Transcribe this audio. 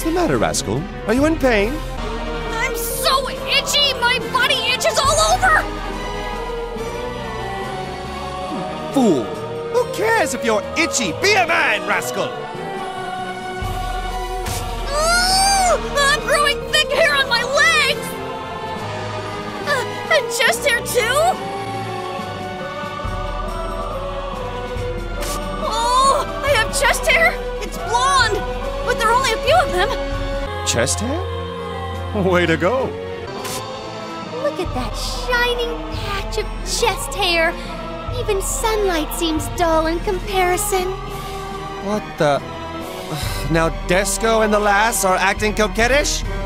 the matter, Rascal? Are you in pain? I'm so itchy! My body itches all over! Fool! Who cares if you're itchy? Be a man, Rascal! I'm growing thick hair on my legs! And chest hair too? Oh, I have chest hair! It's blonde! But there are only a few of them! Chest hair? Way to go! Look at that shining patch of chest hair. Even sunlight seems dull in comparison. What the... Now Desco and the lass are acting coquettish?